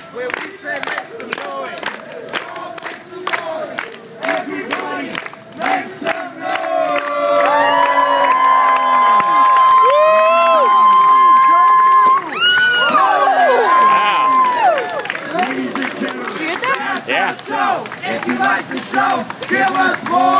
Where we say make some noise. Everybody, make some noise! Ladies and gentlemen, that's our show. If you like the show, give us more.